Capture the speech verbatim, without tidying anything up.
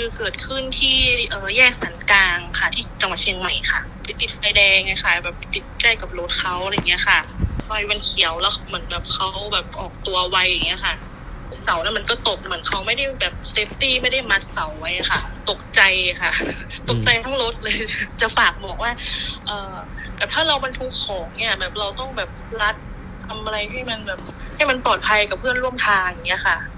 เกิดขึ้นที่เอ่อแยกสันกลางค่ะที่จังหวัดเชียงใหม่ค่ะไปติดไฟแดงไงค่ะแบบติดใกล้กับรถเขาอะไรเงี้ยค่ะไฟมันเขียวแล้วเหมือนแบบเขาแบบออกตัวไวอย่างเงี้ยค่ะเสานั้นมันก็ตกเหมือนเขาไม่ได้แบบเซฟตี้ไม่ได้มัดเสาไว้ค่ะตกใจค่ะตกใจทั้งรถเลยจะฝากบอกว่าเอ่อแบบถ้าเราบรรทุกของเนี่ยแบบเราต้องแบบรัดทำอะไรให้มันแบบให้มันปลอดภัยกับเพื่อนร่วมทางอย่างเงี้ยค่ะ